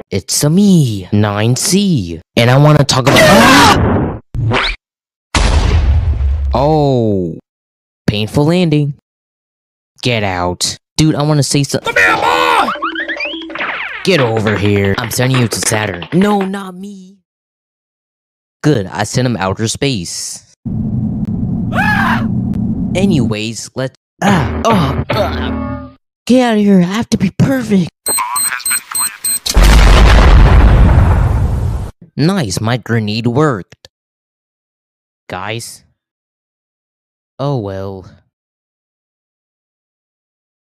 It's a me, 9C, and I want to talk about. Oh, painful landing. Get out, dude. I want to say something. Get over here. I'm sending you to Saturn. No, not me. Good. I sent him outer space. Anyways, let's. Get out of here. I have to be perfect. Nice, my grenade worked. Guys. Oh well.